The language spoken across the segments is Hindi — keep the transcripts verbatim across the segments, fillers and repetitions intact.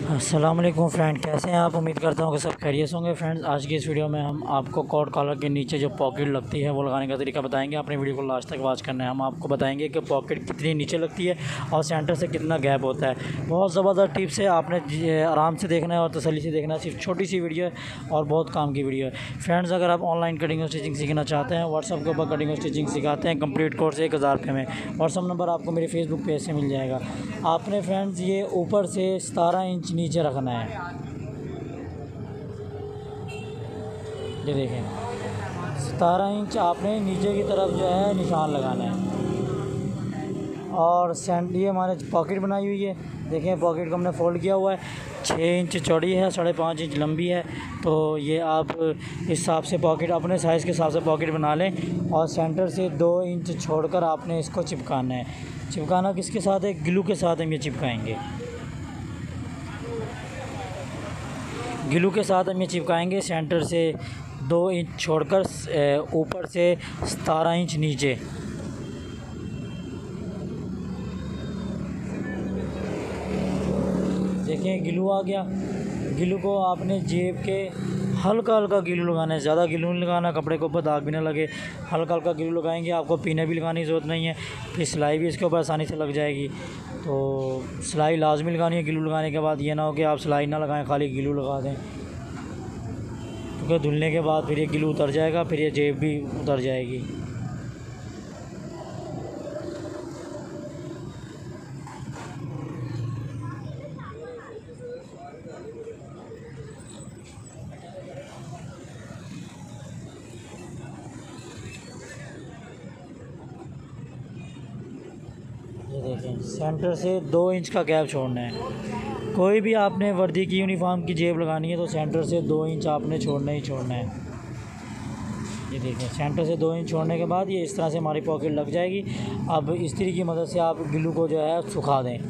अस्सलाम वालेकुम फ्रेंड, कैसे हैं आप। उम्मीद करता हूँ कि सब खैरियत होंगे। फ्रेंड्स, आज की इस वीडियो में हम आपको कॉर्ड कॉलर के नीचे जो पॉकेट लगती है वो लगाने का तरीका बताएंगे। अपने वीडियो को लास्ट तक वॉच करना है। हम आपको बताएंगे कि पॉकेट कितनी नीचे लगती है और सेंटर से कितना गैप होता है। बहुत ज़बरदस्त टिप्स है, आपने आराम से देखना है और तसल्ली से देखना है। सिर्फ छोटी सी वीडियो है और बहुत काम की वीडियो है। फ्रेंड्स, अगर आप ऑनलाइन कटिंग और स्टिचिंग सीखना चाहते हैं, व्हाट्सअप के ऊपर कटिंग और स्टिचिंग सिखाते हैं। कंप्लीट कोर्स एक हज़ार रुपये में। व्हाट्सअप नंबर आपको मेरे फेसबुक पेज से मिल जाएगा। आपने फ्रेंड्स ये ऊपर से सतारह इंच नीचे रखना है। ये देखें, सतारह इंच आपने नीचे की तरफ जो है निशान लगाना है। और सेंट ये हमारे पॉकेट बनाई हुई है। देखें, पॉकेट को हमने फोल्ड किया हुआ है। छः इंच चौड़ी है, साढ़े पाँच इंच लंबी है। तो ये आप इस हिसाब से पॉकेट अपने साइज़ के हिसाब से पॉकेट बना लें। और सेंटर से दो इंच छोड़कर आपने इसको चिपकाना है। चिपकाना किसके साथ है? ग्लू के साथ हम ये चिपकाएंगे। ग्लू के साथ हम ये चिपकाएंगे सेंटर से दो इंच छोड़कर ऊपर से सतारह इंच नीचे। देखें, ग्लू आ गया। ग्लू को आपने जेब के हल्का हल्का ग्लू लगाना है, ज़्यादा ग्लू नहीं लगाना, कपड़े के ऊपर दाग भी ना लगे। हल्का हल्का ग्लू लगाएंगे। आपको पीने भी लगाने की ज़रूरत नहीं है, फिर सिलाई भी इसके ऊपर आसानी से लग जाएगी। तो सिलाई लाजमी लगानी है ग्लू लगाने के बाद। ये ना हो कि आप सिलाई ना लगाएं, खाली ग्लू लगा दें, क्योंकि धुलने के बाद फिर ये ग्लू उतर जाएगा, फिर ये जेब भी उतर जाएगी। ये देखें, सेंटर से दो इंच का गैप छोड़ना है। कोई भी आपने वर्दी की यूनिफॉर्म की जेब लगानी है तो सेंटर से दो इंच आपने छोड़ना ही छोड़ना है। ये देखें, सेंटर से दो इंच छोड़ने के बाद ये इस तरह से हमारी पॉकेट लग जाएगी। अब इस्त्री की मदद से आप ग्लू को जो है सुखा दें।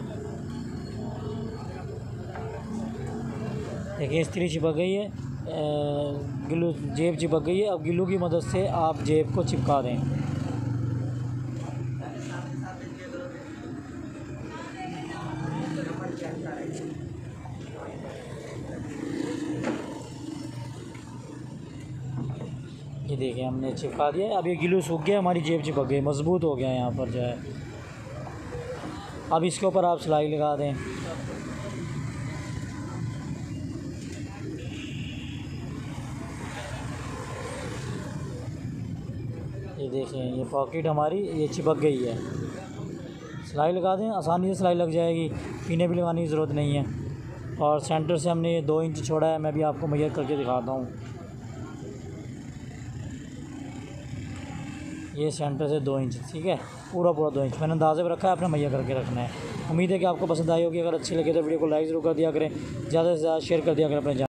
देखिए, इस्त्री चिपक गई है, ग्लू जेब चिपक गई है। अब ग्लू की मदद से आप जेब को चिपका दें। ये देखिए, हमने चिपका दिया। अब ये ग्लू सूख गया, हमारी जेब चिपक गई, मज़बूत हो गया यहाँ पर जो है। अब इसके ऊपर आप सिलाई लगा दें। ये देखें, ये पॉकेट हमारी ये चिपक गई है। सिलाई लगा दें, आसानी से सिलाई लग जाएगी, पीने भी लगाने की ज़रूरत नहीं है। और सेंटर से हमने ये दो इंच छोड़ा है। मैं भी आपको मेजर करके दिखाता हूँ। ये सेंटर से दो इंच, ठीक है, पूरा पूरा दो इंच मैंने अंदाज़े में रखा है, आपने मैया करके रखना है। उम्मीद है कि आपको पसंद आई होगी। अगर अच्छी लगे तो वीडियो को लाइक ज़रूर कर दिया करें, ज़्यादा से ज़्यादा शेयर कर दिया करें अपने।